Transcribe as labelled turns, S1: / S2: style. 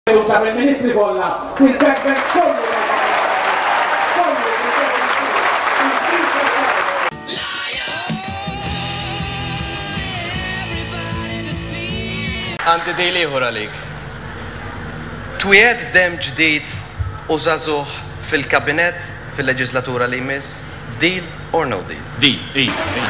S1: Il-Ministri kollha, il-backbench kollu.
S2: Għandi dej liħor għalik. Twiet dem ġdid u żagħżugħ fil-kabinet fil-leġislatura li jmiss, deal or no deal?
S3: Deal.